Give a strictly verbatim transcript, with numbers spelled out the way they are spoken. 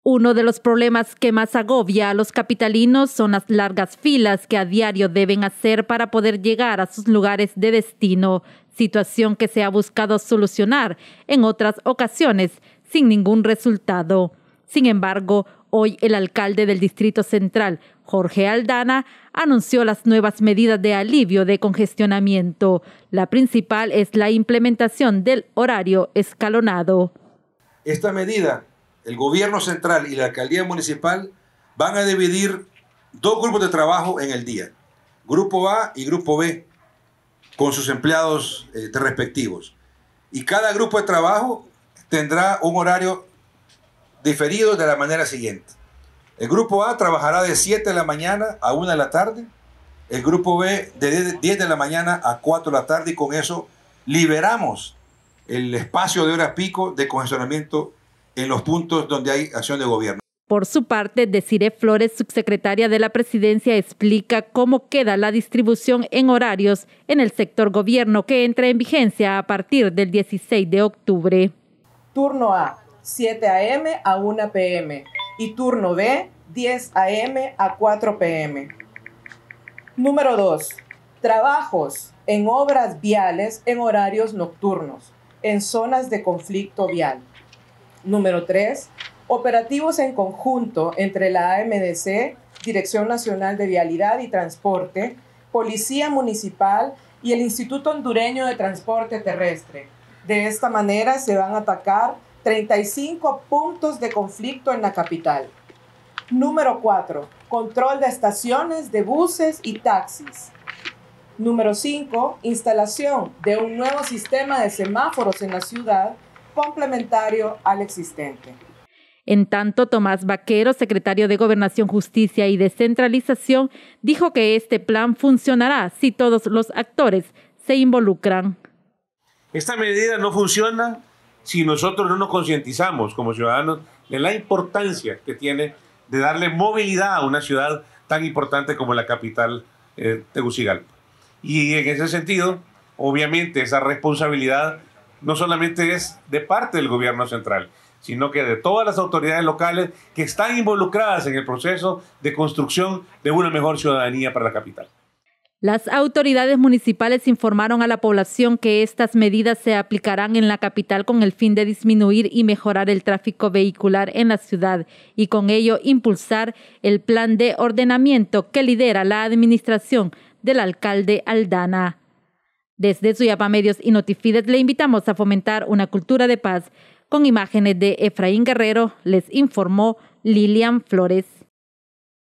Uno de los problemas que más agobia a los capitalinos son las largas filas que a diario deben hacer para poder llegar a sus lugares de destino, situación que se ha buscado solucionar en otras ocasiones sin ningún resultado. Sin embargo, hoy el alcalde del Distrito Central, Jorge Aldana, anunció las nuevas medidas de alivio de congestionamiento. La principal es la implementación del horario escalonado. Esta medida, el gobierno central y la alcaldía municipal van a dividir dos grupos de trabajo en el día, grupo A y grupo B, con sus empleados eh, respectivos. Y cada grupo de trabajo tendrá un horario diferido de la manera siguiente. El grupo A trabajará de siete de la mañana a una de la tarde, el grupo B de diez de la mañana a cuatro de la tarde, y con eso liberamos el espacio de hora pico de congestionamiento en los puntos donde hay acción de gobierno. Por su parte, Desiree Flores, subsecretaria de la Presidencia, explica cómo queda la distribución en horarios en el sector gobierno que entra en vigencia a partir del dieciséis de octubre. Turno A, siete a eme a una pe eme y turno B, diez a eme a cuatro pe eme. Número dos, trabajos en obras viales en horarios nocturnos, en zonas de conflicto vial. Número tres, operativos en conjunto entre la A eme de ce, Dirección Nacional de Vialidad y Transporte, Policía Municipal y el Instituto Hondureño de Transporte Terrestre. De esta manera se van a atacar treinta y cinco puntos de conflicto en la capital. Número cuatro, control de estaciones de buses y taxis. Número cinco, instalación de un nuevo sistema de semáforos en la ciudad complementario al existente. En tanto, Tomás Vaquero, secretario de Gobernación, Justicia y Descentralización, dijo que este plan funcionará si todos los actores se involucran. Esta medida no funciona si nosotros no nos concientizamos como ciudadanos de la importancia que tiene de darle movilidad a una ciudad tan importante como la capital, eh, Tegucigalpa. Y en ese sentido, obviamente, esa responsabilidad no solamente es de parte del gobierno central, sino que de todas las autoridades locales que están involucradas en el proceso de construcción de una mejor ciudadanía para la capital. Las autoridades municipales informaron a la población que estas medidas se aplicarán en la capital con el fin de disminuir y mejorar el tráfico vehicular en la ciudad y con ello impulsar el plan de ordenamiento que lidera la administración del alcalde Aldana. Desde Suyapa Medios y Notifides le invitamos a fomentar una cultura de paz. Con imágenes de Efraín Guerrero, les informó Lilian Flores.